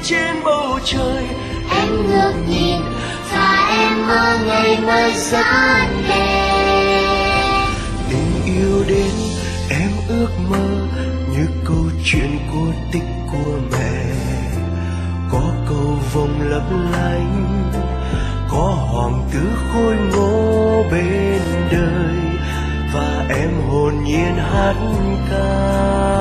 trên bầu trời. Em ngước nhìn và em mơ ngày mai rất đẹp. Tình yêu đến em ước mơ như câu chuyện cổ tích của mẹ. Có cầu vồng lấp lánh, có hoàng tử khôi ngô bên đời, và em hồn nhiên hát ca.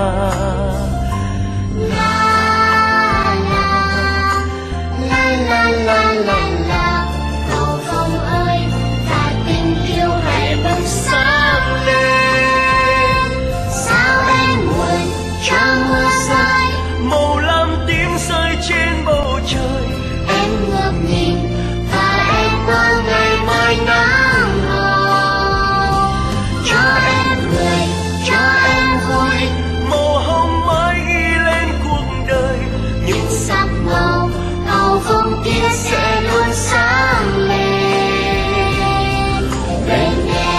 La la la la, cầu vồng ơi, và tình yêu hãy bừng sáng lên. Sao em buồn cho mưa rơi, Màu lam tím rơi trên bầu trời. em ngước nhìn và em mơ ngày mai nắng hồng. Cho em cười, cho em vui, Màu hồng mới ghi lên cuộc đời. những sắc màu cầu vồng kia sẽ luôn sáng lên bên em.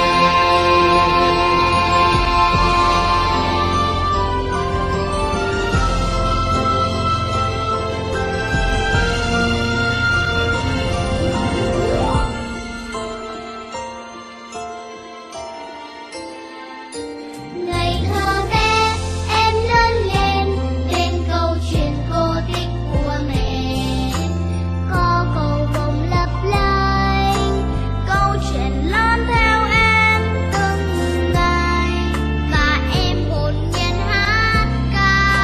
Ngày thơ bé em lớn lên bên câu chuyện cổ tích của mẹ. Có cầu vồng lấp lánh, câu chuyện lan theo em từng ngày, và em hồn nhiên hát ca.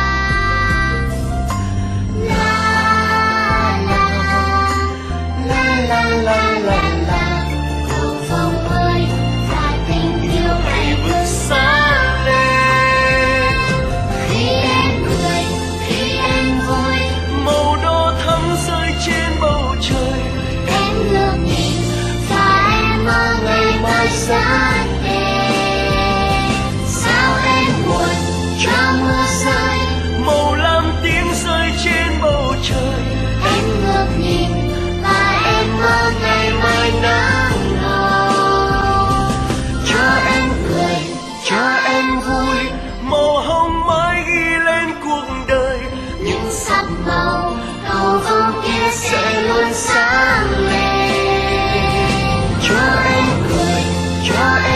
La la la, cầu vồng ơi, và tình yêu hãy bừng sáng lên. Khi em cười, khi em vui, Màu đỏ thắm rơi trên bầu trời. em ngước nhìn và em mơ ngày mai rất đẹp. Sao em buồn cho mưa rơi, Màu lam tím rơi trên bầu trời. em ngước nhìn và em mơ ngày mai nắng hồng. Cho em cười, cho em vui, Màu hồng mới ghi lên cuộc đời. những sắc màu cầu vồng kia sẽ luôn sáng lên. Cho em cười, cho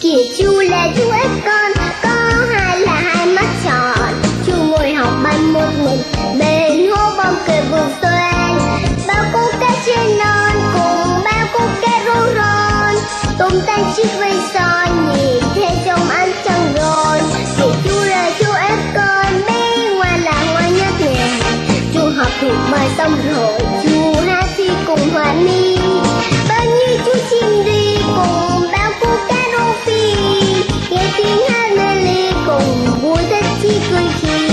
Kìa chú là chú ếch con, có hai là hai mắt tròn. Chú ngồi học ban một mình, bên hố bom cười vườn xoan. Bao cô cá trên non cùng bao cô cá rô ron, tung tan chiếc vây son nhìn thế trông ăn trăng rôn. Kìa chú là chú ếch con, bé ngoan là ngoan nhất nhà. Chú học thuộc bài xong rồi, chú hát thi cùng hòa mi. Bao nhiêu chú chim đi cùng bao cô cá rô phi, nghe tiếng hát mê ly cùng vui thích chi cười chi.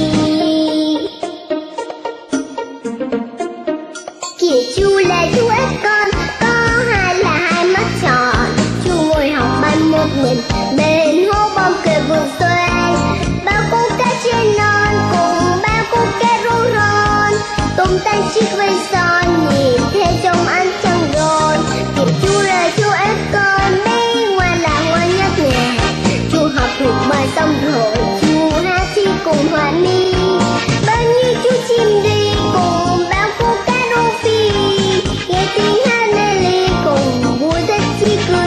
Kìa chú là chú ếch con, có hai là hai mắt tròn. Chú ngồi học ban một mình, bên hố bom cười vườn xoan. Bao cô cá trên non cùng bao cô cá rô ron, tung tan chiếc vây son nhìn thế trông ăn trăng rôn. Kìa chú là chú ếch con, bé ngoan là ngoan nhất nhà. Chú học thuộc bài xong rồi, chú hát thi cùng hòa mi. Bao nhiêu chú chim đi cùng bao cô cá rô phi, nghe tiếng hát mê ly cùng vui thích chi cười.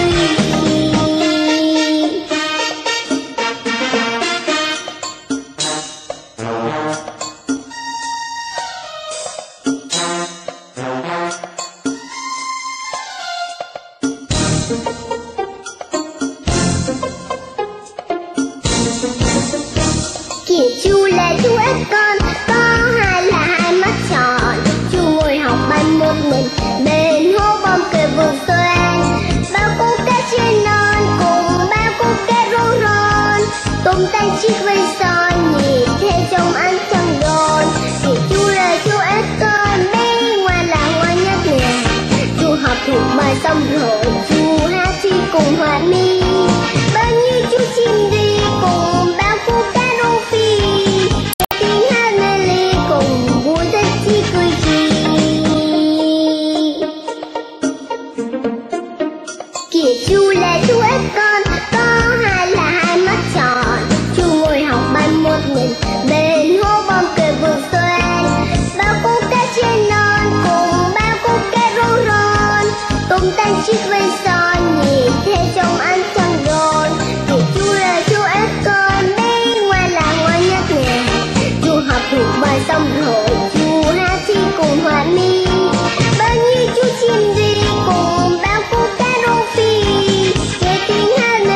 Kìa chú là chú ếch con, có hai là hai mắt tròn. Chú ngồi học ban một mình, bên hố bom cười vườn xoan. Bao cô cá trên non cùng bao cô cá rô ron, tung tan chiếc vây son nhìn thế trông ăn trăng rôn. Kìa chú là chú ếch con, bé ngoan là ngoan nhất nhà. Chú học thuộc bài xong rồi, chú hát thi cùng hòa mi. Bao nhiêu chú chim đi cùng bao cô cá rô phi, nghe tiếng hát mê ly cùng vui thích chi cười chi. Kìa chú là chú ếch con, có hai là hai mắt tròn. Chú ngồi học ban một mình, bên hố bom cười vườn xoan. Bao cô cá trên non cùng bao cô cá rô ron, tung tan chiếc vây son nhìn thế trông ăn trăng rôn. Kìa chú là chú ếch con, bé ngoan là ngoan nhất nhà. Chú học thuộc bài xong rồi, chú hát thi cùng hòa mi. Bao nhiêu chú chim đi cùng bao cô cá rô phi, nghe tiếng hát mê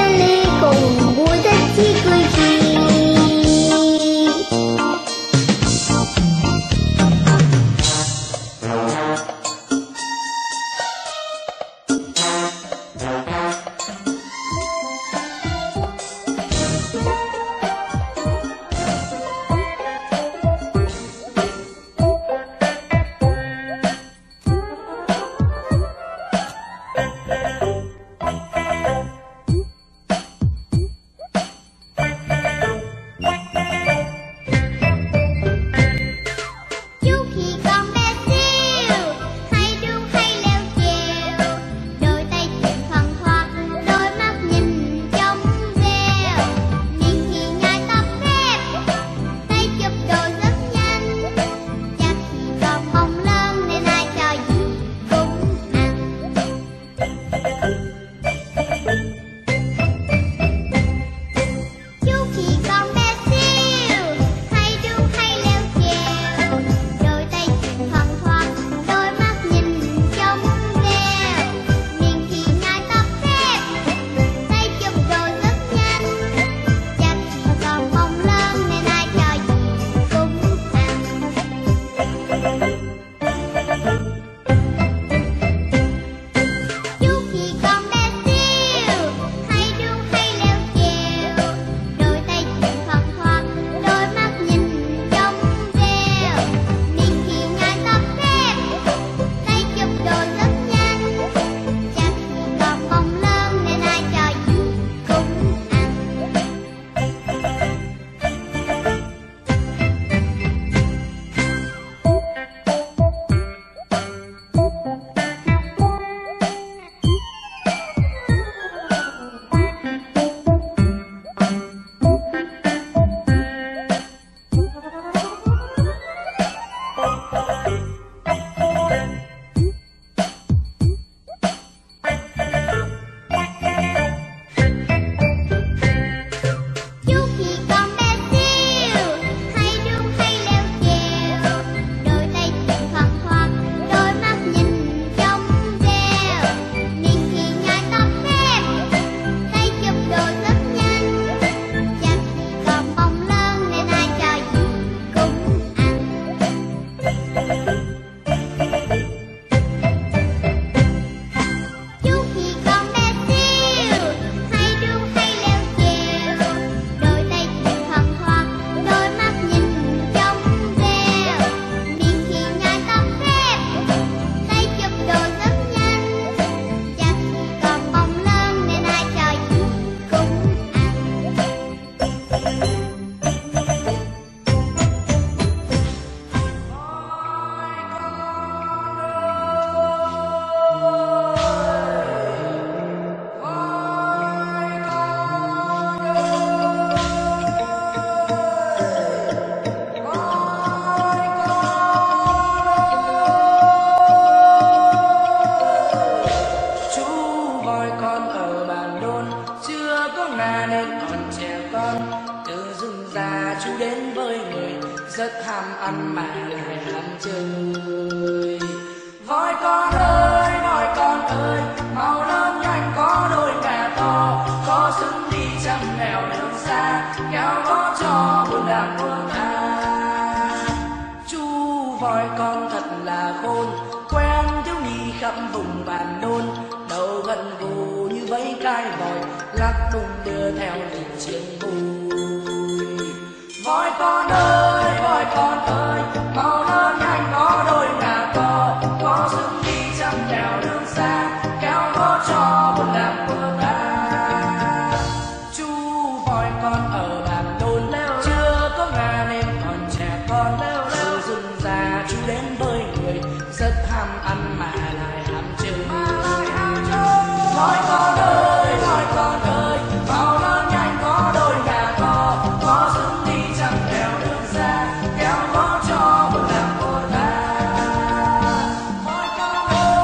ngà nên còn trẻ con, từ rừng già chú đến với người, rất ham ăn mà lại ham chơi. Voi con ơi, mau lớn nhanh có đôi ngà to, có xứng đi trăm nẻo đường xa, kéo có cho buồn đàm của ta. Chú voi con thật là khôn, quen thiếu nhi khắp vùng bản đôn, đầu gần gù như vẫy cai vòi, lắc đùng đưa theo nhịp chiêng vui. Voi con ơi, mau lớn nhanh có đôi ngà to, có xứng đi trăm nẻo đường xa, kéo có cho buồn đàm của ta. Chú voi con ở bản đôn, chưa có ngà nên còn trẻ con, từ rừng già chú đến với người, rất ham ăn mà lại ham chơi. Voi con ơi, mau lớn nhanh có đôi ngà to, có xứng đi trăm nẻo đường xa, kéo có cho buồn đàm của ta. Voi con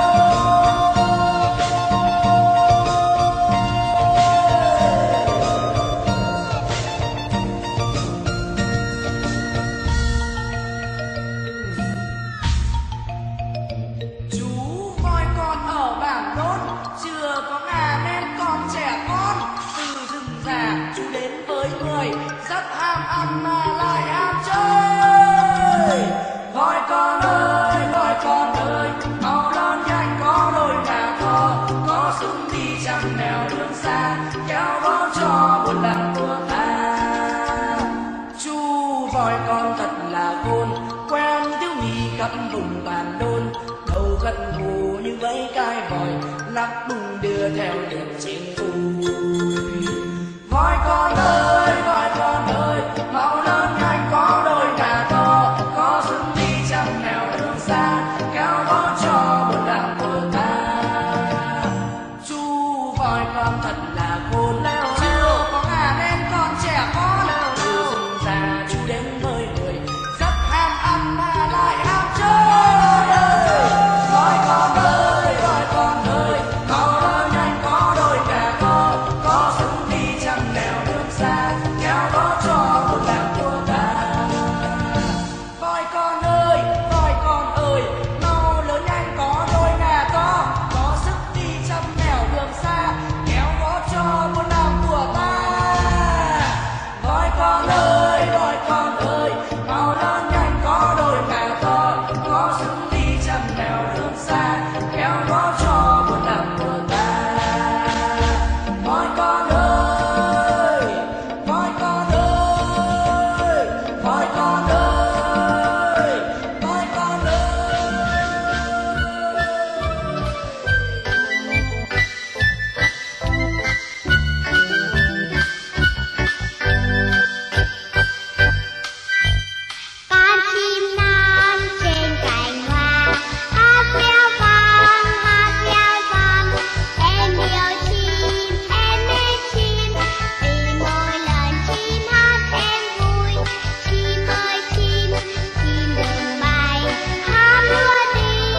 chú voi con ở bản đôn, chưa có ngà nên còn trẻ con, từ rừng già chú đến với người, rất ham ăn mà lại ham chơi. Voi con ơi, mau lớn nhanh có đôi ngà to, có xứng đi trăm nẻo đường xa, kéo có cho buồn đàm của ta. Chú voi con thật là khôn, quen thiếu nhi khắp vùng bản đôn, đầu gật gù như vẫy cai vòi, lắc đùng đưa theo nhịp chiêng vui. Voi con ơi, mau lớn nhanh có đôi ngà to, có xứng đi trăm nẻo đường xa, kéo có cho buồn đàm của ta. Chú voi con thật là khôn, chưa có ngà nên còn trẻ con, từ rừng già chú đến với người, rất ham ăn mà lại ham chơi. Voi con ơi, mau lớn nhanh có đôi ngà to, có xứng đi trăm nẻo đường xa, kéo có cho buồn đàm của ta. Voi con ơi, mau lớn nhanh có đôi ngà to, có sức đi trăm nẻo đường xa, kéo có cho buồn đàm của ta. Voi con ơi, mau lớn nhanh có đôi ngà to, có sức đi trăm nẻo đường xa, kéo có cho buồn đàm của ta. Voi con ơi, voi con ơi, voi con ơi, voi con ơi. Con chim non trên cành hoa, hát véo von, em yêu chim, em mê chim, vì mỗi lần chim hát em vui. Chim ơi chim đừng bay, hát mưa đi,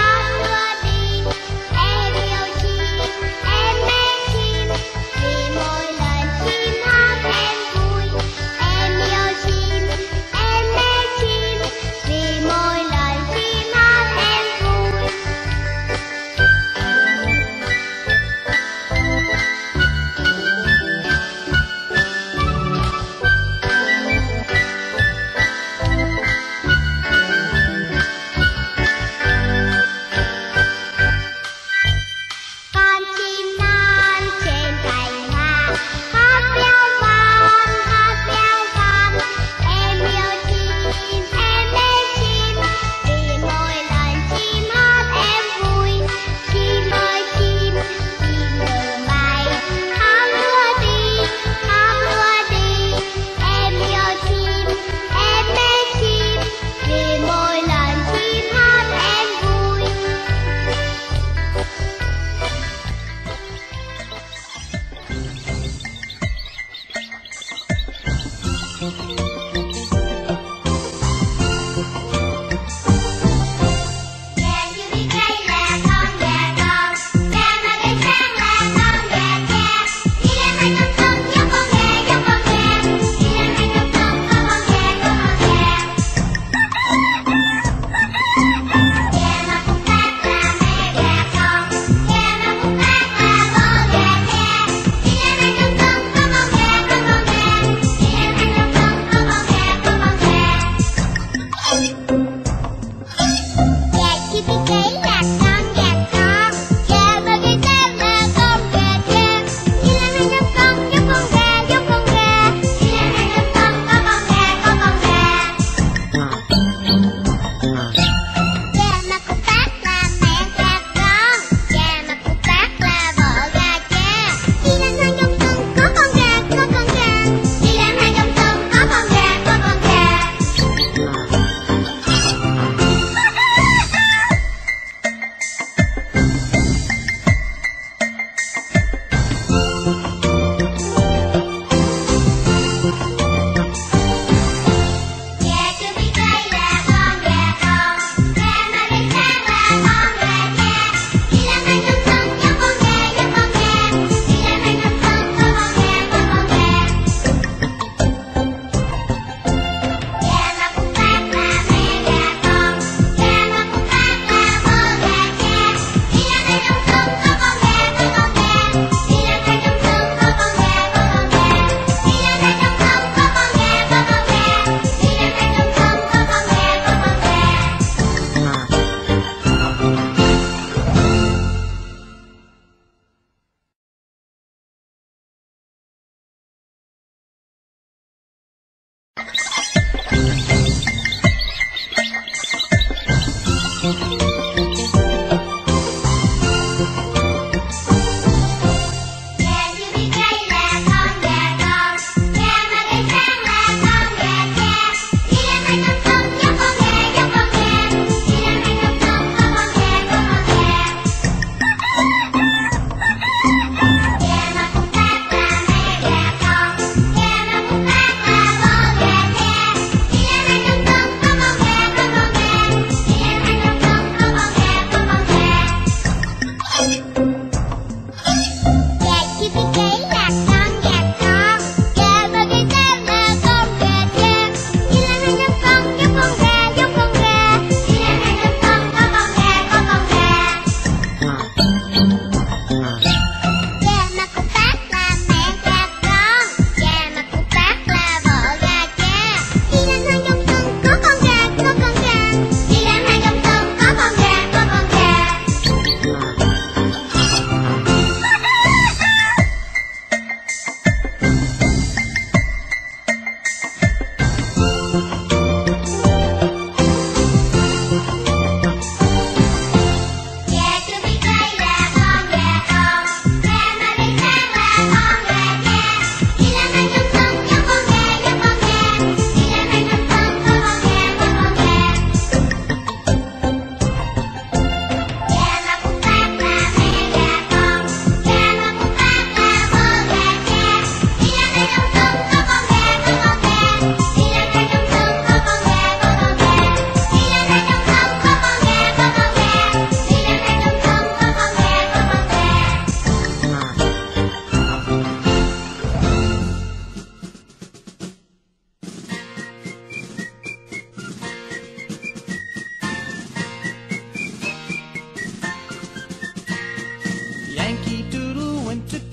em yêu chim, em mê chim, vì mỗi lần chim hát em vui. Em yêu chim, em mê chim, vì mỗi lần chim hát em vui. Con chim non trên cành hoa, hát véo von, em yêu chim, em mê chim, vì mỗi lần chim hát em vui. Chim ơi chim đừng bay, hát mưa đi, em yêu chim, em mê chim, vì mỗi lần chim hát em vui. Gà chưa biết đây là con gà con, gà mà gà trắng là con gà cha. Đi lên hai con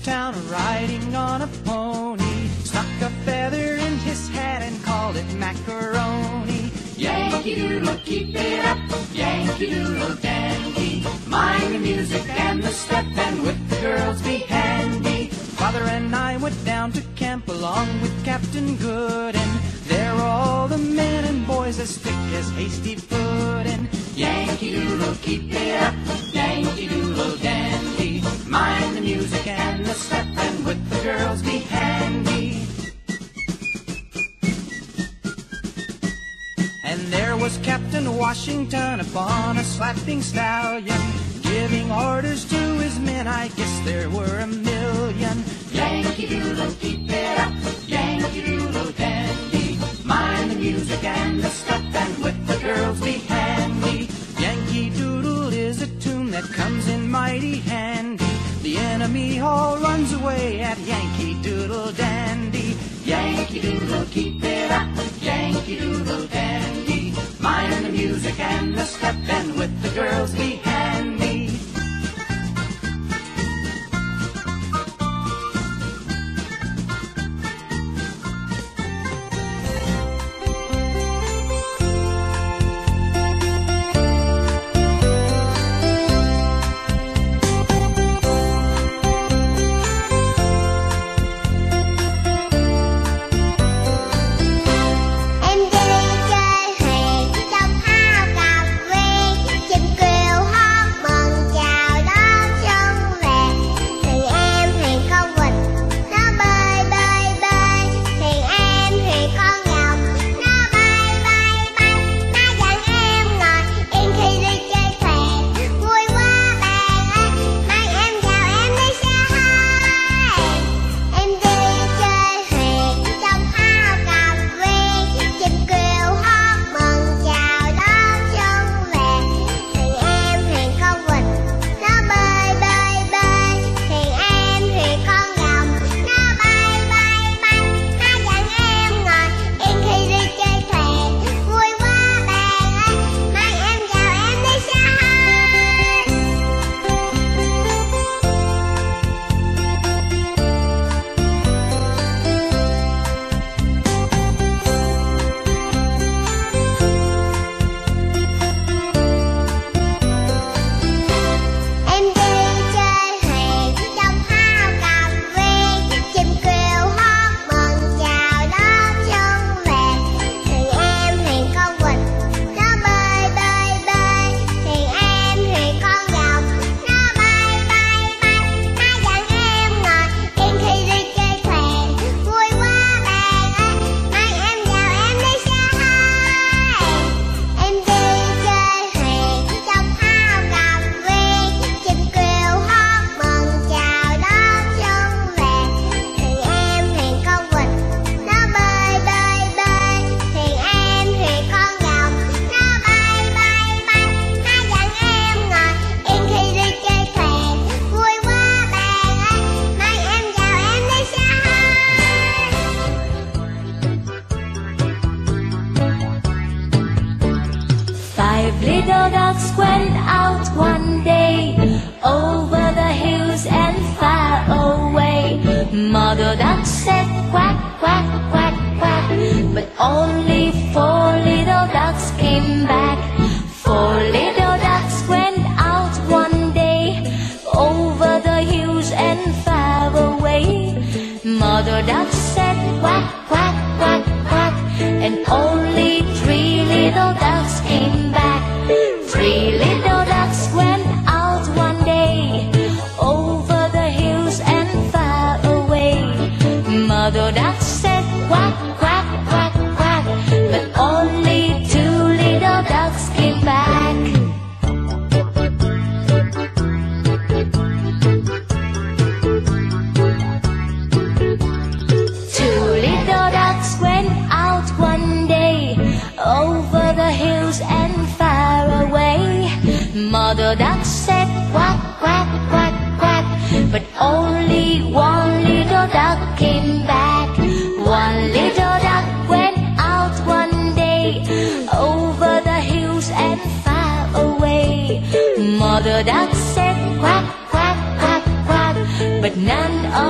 town riding on a pony, stuck a feather in his hat and called it macaroni. Yankee Doodle, keep it up, Yankee Doodle dandy. Mind the music and the step, and with the girls be handy. Father and I went down to camp along with Captain Good, and there were all the men and boys as thick as hasty pudding. Yankee Doodle, keep it up, Yankee Doodle dandy. Mind the music and the step, and with the girls be handy. And there was Captain Washington upon a slapping stallion, giving orders to his men, I guess there were a million. Yankee Doodle, keep it up, Yankee Doodle dandy. Mind the music and the step, and with the girls be handy. Yankee Doodle is a tune that comes in mighty handy. The enemy all runs away at Yankee Doodle dandy. Yankee Doodle, keep it up, Yankee Doodle dandy. Mind the music and the step, and with the girls be handy. Little ducks went out one day over the hills and far away. Mother duck said quack, quack, quack, quack, but only 4 little ducks came back. 4 little ducks went out one day over the hills and far away. Mother duck said quack, quack, quack, quack, and only 3 little ducks came back. 3 little ducks went out one day over the hills and far away. Mother duck said quack, quack, quack, quack, but only 2 little ducks came back. 2 little ducks went out one day over the hills and far away. Mother duck said quack, quack, quack, quack, but only 1 little duck came back. 1 little duck went out one day over the hills and far away. Mother duck said quack, quack, quack, quack, but none of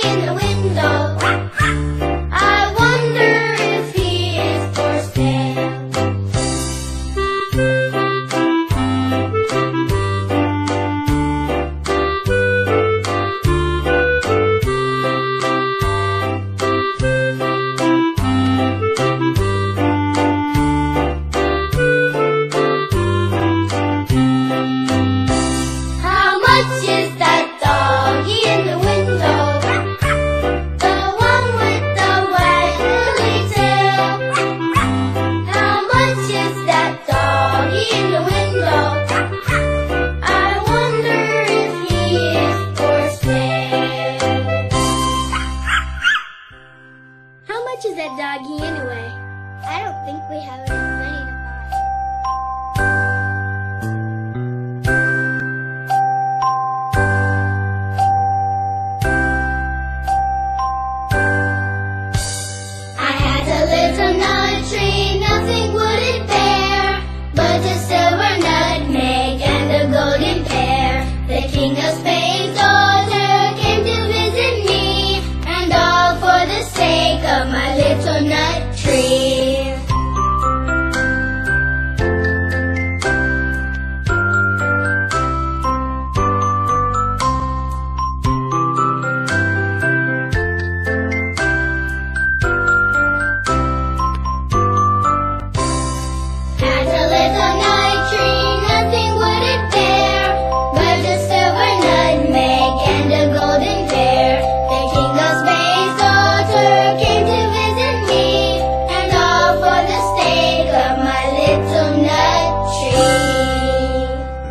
in the window. I wonder if he is for sale. How much is that doggy in the window? The one with the waggly tail. How much is that doggy in the window? I wonder if he is for sale. How much is that doggy anyway? I don't think we have enough money to buy. I had a little nut tree, nothing would it bear, but a silver nutmeg and a golden pear. The king of Spain's daughter came to visit me, and all for the sake of my little nut tree. Had a little nut tree, nothing would it bear, but a silver nutmeg and a golden pear. The king of Spain's daughter came to visit me, and all for the sake of my little nut tree.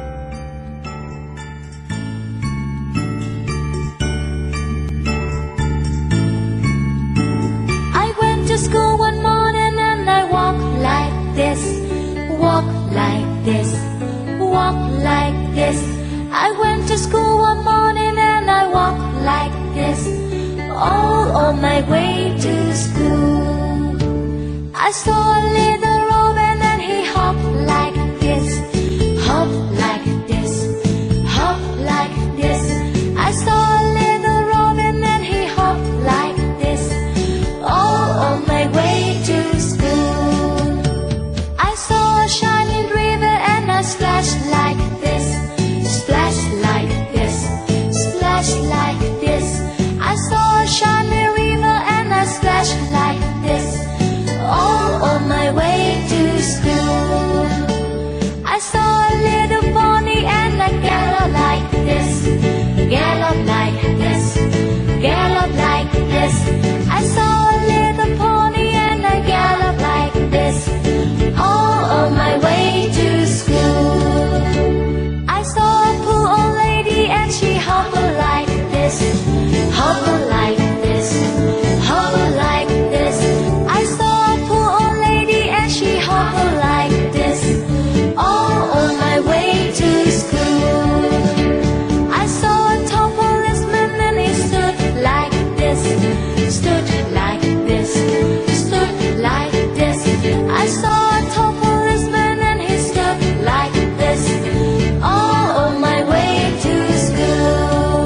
I went to school one morning and I walked like this, walk like this, walk like this. I went to school one morning and I walked like this, all on my way to school. I saw a little robin and he hopped like this, hop like this, hop like this. I saw a little robin and he hopped like this, all on my way to school. I saw a shining river and I splashed like this, splash like this, splash like this. I saw a shining river and I splashed like this, all on my way to school. I saw a little pony and I galloped like this, gallop like this, gallop like this. I saw a little pony and I galloped like this, all on my way to school. I saw a poor old lady and she hobbled like this, hobbled like this, hobbled like this. I saw a poor old lady and she hobbled like this, all on my way to school. I saw a tall policeman and he stood like this, stood like this, stood like this. I saw a tall policeman and he stood like this, all on my way to school.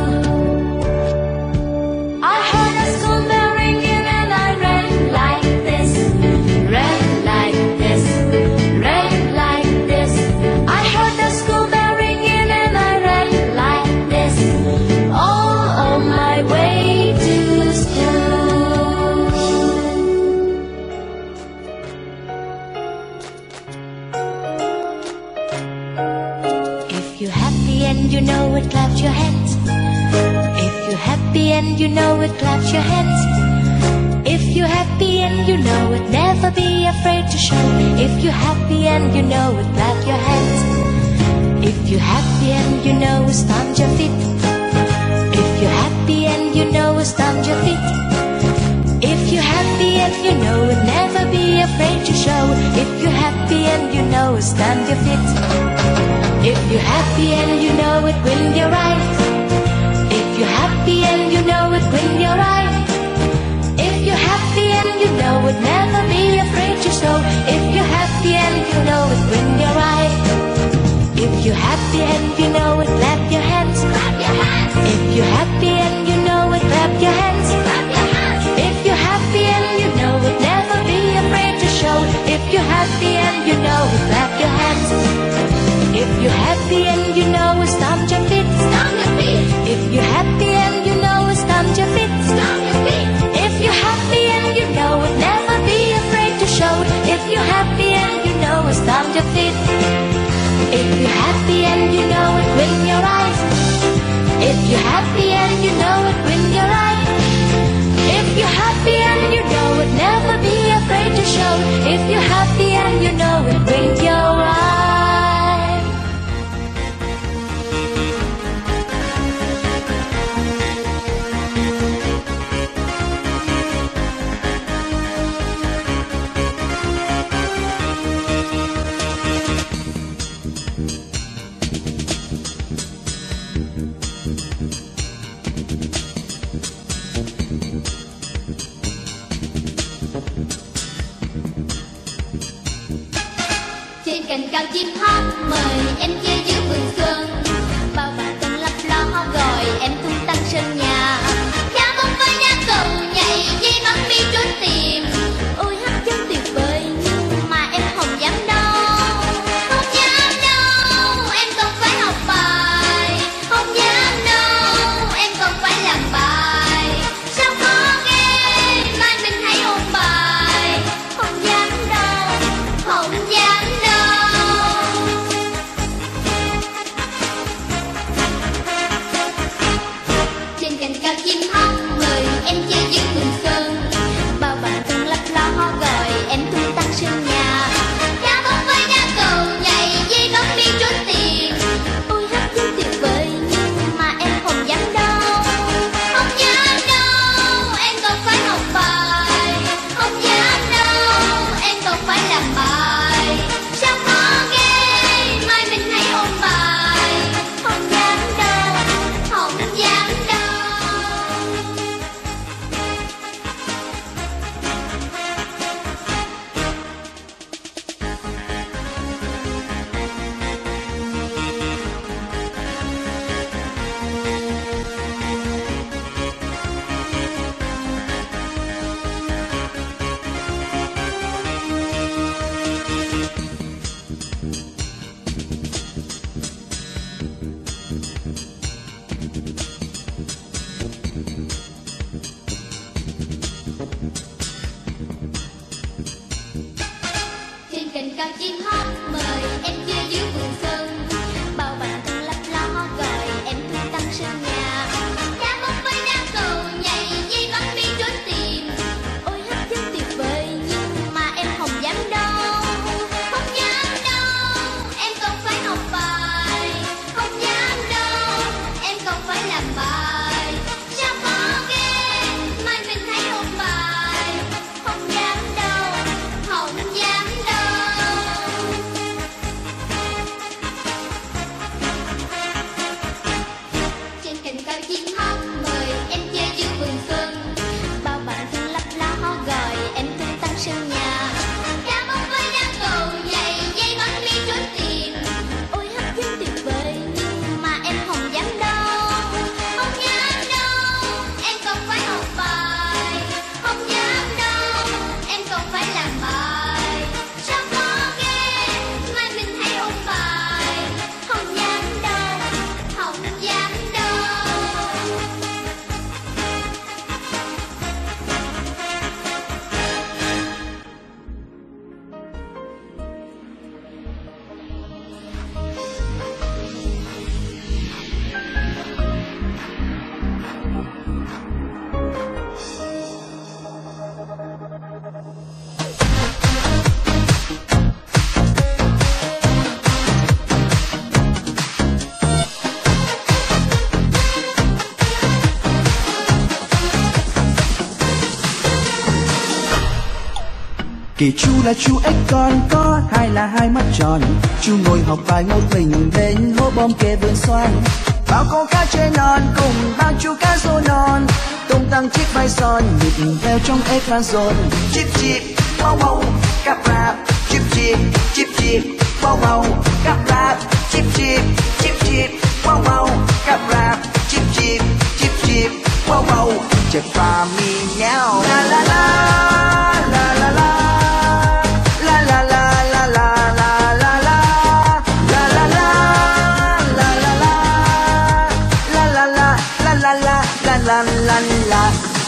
I heard a school bell ringing and I ran like this, ran like this, ran like this. I heard the school bell ringing and I ran like this, all on my way to school. If you're happy and you know it, clap your hands. If you're happy and you know it, clap your hands. If you're happy and you know it, never be afraid to show. If you're happy and you know it, clap your hands. If you're happy and you know it, stomp your feet. If you're happy and you know it, stomp your feet. If you're happy and you know it, never be afraid to show. If you're happy and you know it, stomp your feet. If you're happy and you know it, win your right. If you're happy and you know it, win your right. If you're happy and you know it, never be afraid to show. If you're happy and you know it, win your right. If you're happy and you know it, clap your hands, clap your hands. If you're happy and you know it, clap your hands. cao chim hót mời em chơi giữa vườn xuân. Bao bạn thân lấp ló gọi em tung tăng sân nhà. Cá bóng với đá cầu nhảy dây bắn bi trốn tìm. Ôi hấp dẫn tuyệt vời nhưng mà em không dám đâu. Không dám đâu, em còn phải học bài. Không dám đâu, em còn phải làm bài. Sao khó ghê, mai mình hãy ôn bài. Không dám đâu, không dám đâu. Trên cành cao chim hót mời em chơi giữa vườn xuân. Bao bạn thân lấp ló gọi em tung tăng sân nhà. Cá bóng với đá cầu nhảy dây bắn bi trốn tìm. Ôi hấp dẫn tuyệt vời nhưng mà em không dám đâu. Không dám đâu, em còn phải học bài. Không dám đâu, em còn phải làm bài. Sao khó ghê, mai mình hãy ôn bài. Không dám đâu, không dám đâu. Trên cành cao chim hót mời em chơi giữa vườn xuân. Bao bạn thân lấp ló gọi em tung tăng sân nhà. Cá bóng với đá cầu nhảy dây bắn bi trốn tìm. Ôi hấp dẫn tuyệt vời nhưng mà em không dám đâu. Không dám đâu, em còn phải học bài. Không dám đâu, em còn phải làm bài. Sao khó ghê, mai mình hãy ôn bài. Không dám đâu, không dám đâu. Trên cành cao chim hót mời em chơi giữa vườn xuân. Bao bạn thân lấp ló gọi em tung tăng sân nhà. Cá bóng với đá cầu nhảy dây bắn bi trốn tìm. Ôi hấp dẫn tuyệt vời nhưng mà em không dám đâu. Không dám đâu, em còn phải học bài. Không dám đâu, em còn phải làm bài. Sao khó ghê, mai mình hãy ôn bài. Không dám đâu, không dám đâu. Kể chú là chú ếch con có hai là hai mắt tròn. Chú ngồi học bài một mình bên hố bom kề vườn xoan. Bao con cá chơi non cùng bao chú cá rô non. Tung tăng chiếc vai son nhịp theo trong ếch van dồn. Chip chip wow wow cặp rạp. Chip chip chip chip wow wow cặp rạp. Chip chip chip chip wow wow cặp rạp. Chip chip chip chip wow wow chẹp pha mi nhau. La la la la la la. La la la.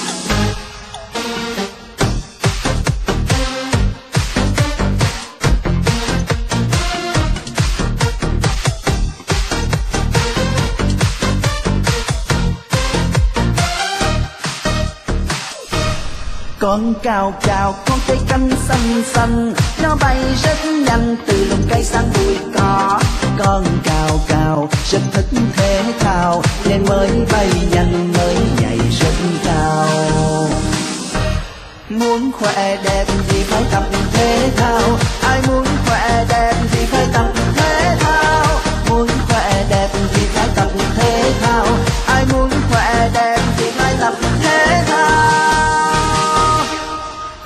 Con cào cào con cây canh xanh xanh. Nó bay rất nhanh từ lùm cây sang bụi cỏ. Con cào cào rất thích thể thao nên mới bay nhanh mới nhảy rất cao. Muốn khỏe đẹp thì phải tập thể thao. Ai muốn khỏe đẹp thì phải tập thể thao. Muốn khỏe đẹp thì phải tập thể thao. Ai muốn khỏe đẹp thì phải tập thể thao.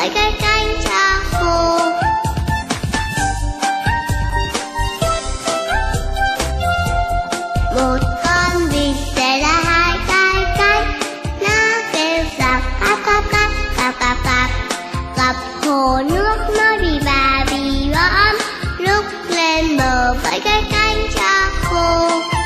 với cái cánh cha khô. Một con vịt sẽ ra hai cái cánh, nó kêu sặc cắp cắp cắp cắp cắp cắp. Gặp hồ nước nó đi bà bì bõm, lúc lên bờ với cái cánh cha khô.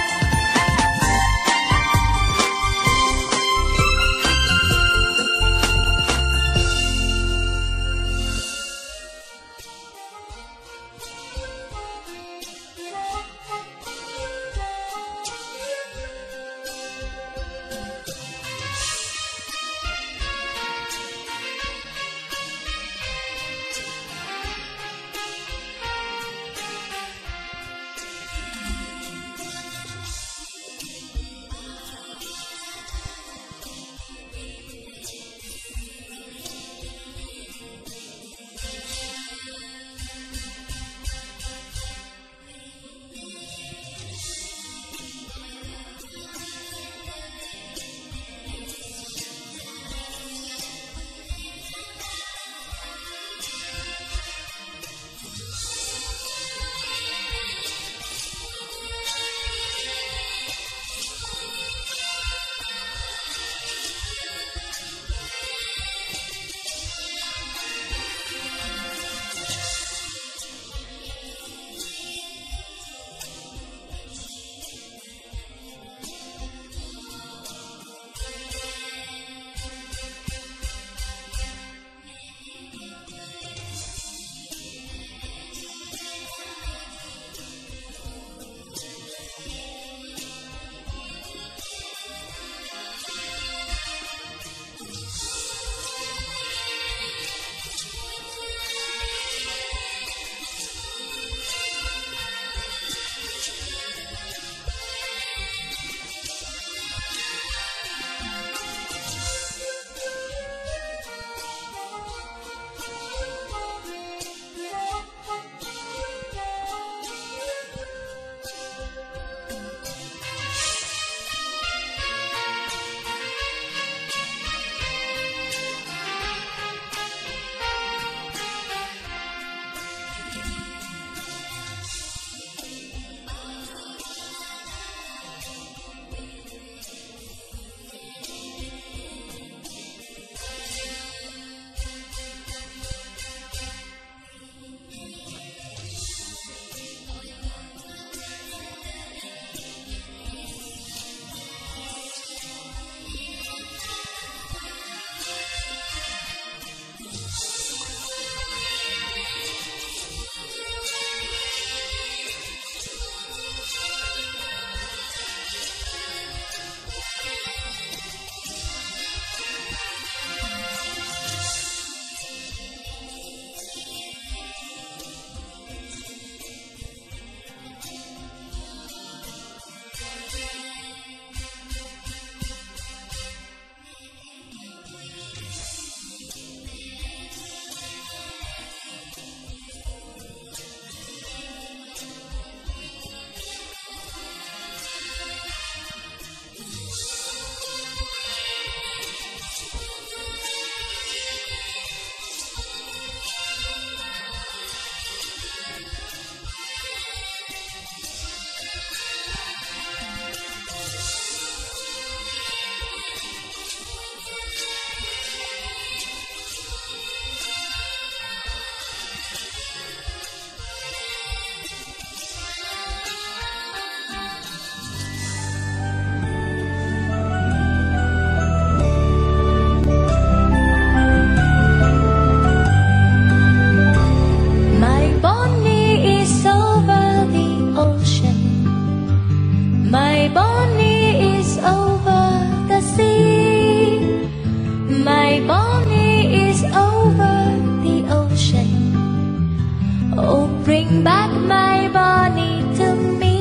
Bring back my Bonnie to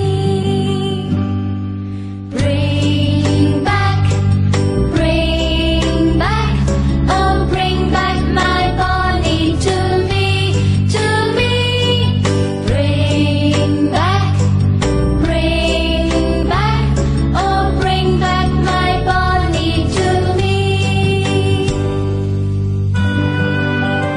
me. Bring back, oh bring back my Bonnie to me, to me. Bring back, oh bring back my Bonnie to me.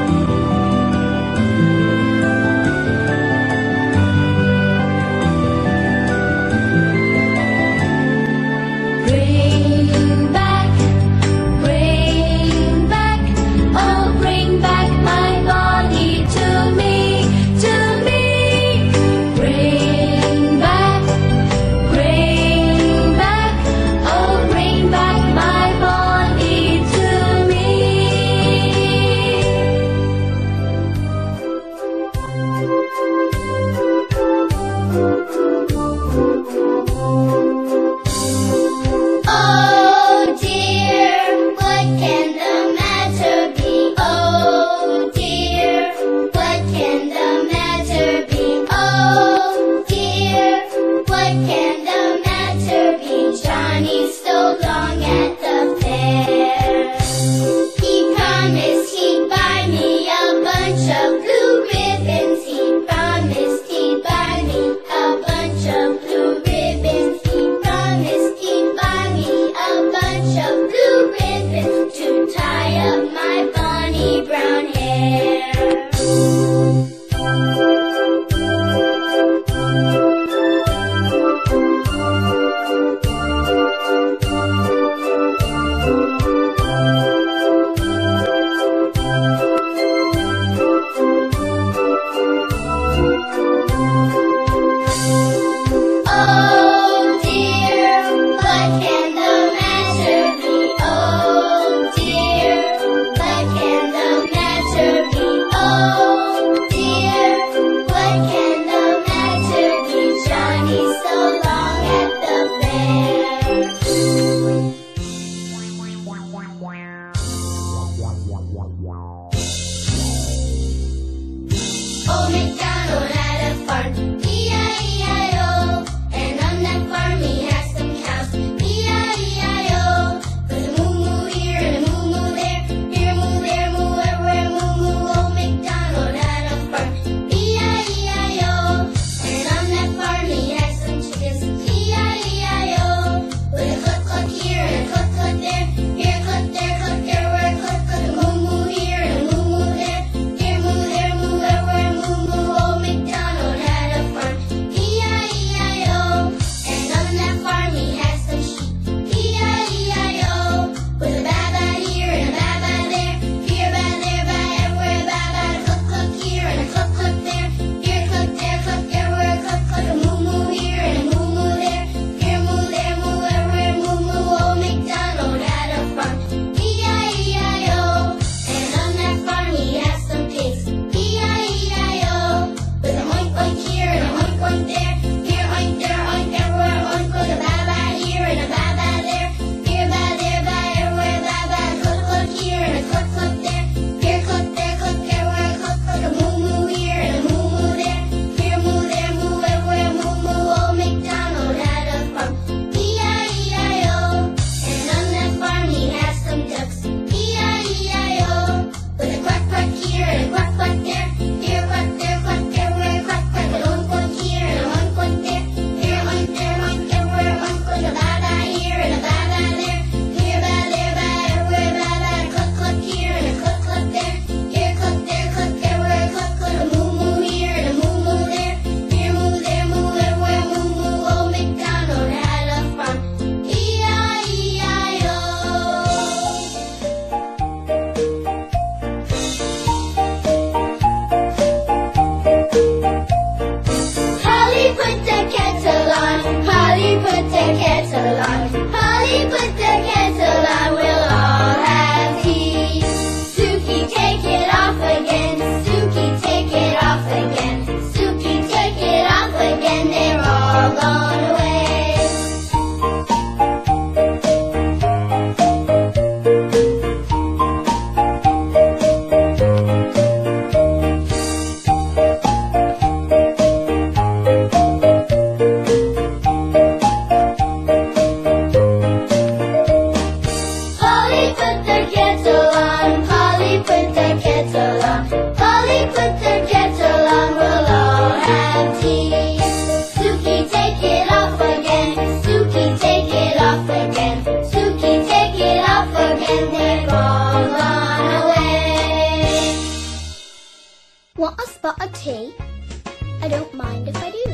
Want a spot of tea? I don't mind if I do.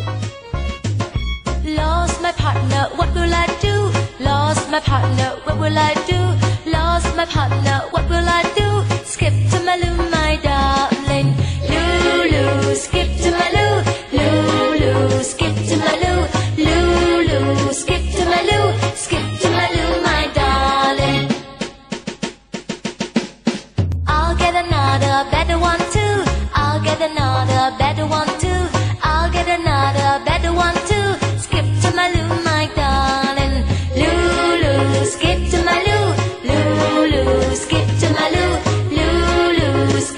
Lost my partner, what will I do? Lost my partner, what will I do? Lost my partner, what will I do? Skip to my loo, my darling. Lulu, skip to my loo. Lulu, skip to my loo. Lulu, skip to my loo. Skip to my loo, my darling. I'll get another better one too. I'll get another better one too. I'll get another better one too. Skip to my loo, my darling. Lulu, skip to my loo. Lulu, skip to my loo. Lulu,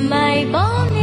my bonny